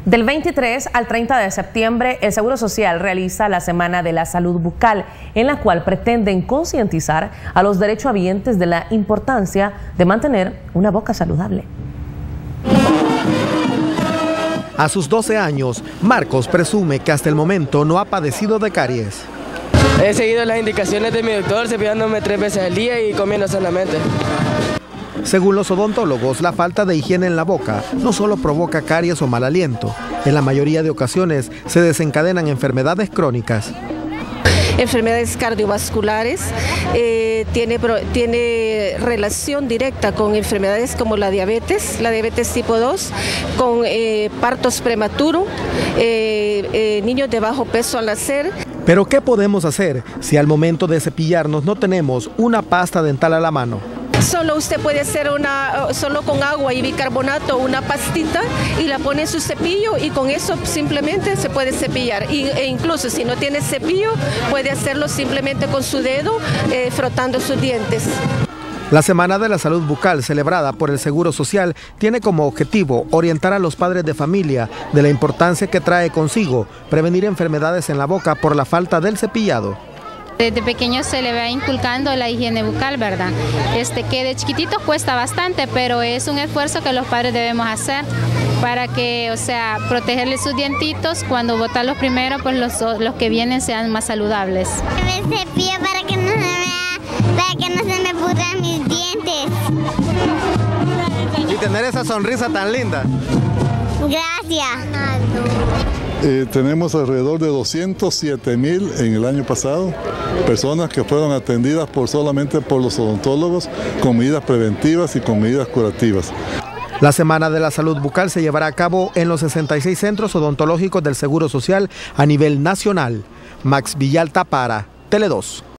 Del 23 al 30 de septiembre, el Seguro Social realiza la Semana de la Salud Bucal, en la cual pretenden concientizar a los derechohabientes de la importancia de mantener una boca saludable. A sus 12 años, Marcos presume que hasta el momento no ha padecido de caries. He seguido las indicaciones de mi doctor, cepillándome 3 veces al día y comiendo sanamente. Según los odontólogos, la falta de higiene en la boca no solo provoca caries o mal aliento. En la mayoría de ocasiones se desencadenan enfermedades crónicas. Enfermedades cardiovasculares, tiene relación directa con enfermedades como la diabetes tipo 2, con partos prematuros, niños de bajo peso al nacer. Pero ¿qué podemos hacer si al momento de cepillarnos no tenemos una pasta dental a la mano? Solo usted puede hacer solo con agua y bicarbonato, una pastita y la pone en su cepillo y con eso simplemente se puede cepillar. E incluso si no tiene cepillo, puede hacerlo simplemente con su dedo, frotando sus dientes. La Semana de la Salud Bucal, celebrada por el Seguro Social, tiene como objetivo orientar a los padres de familia de la importancia que trae consigo prevenir enfermedades en la boca por la falta del cepillado. Desde pequeño se le va inculcando la higiene bucal, ¿verdad? Que de chiquitito cuesta bastante, pero es un esfuerzo que los padres debemos hacer para que, protegerle sus dientitos. Cuando botan los primeros, pues los que vienen sean más saludables. Me cepillo para que no se me pudran mis dientes. Y tener esa sonrisa tan linda. Gracias. Tenemos alrededor de 207,000 en el año pasado, personas que fueron atendidas solamente por los odontólogos con medidas preventivas y con medidas curativas. La Semana de la Salud Bucal se llevará a cabo en los 66 centros odontológicos del Seguro Social a nivel nacional. Max Villalta para Tele 2.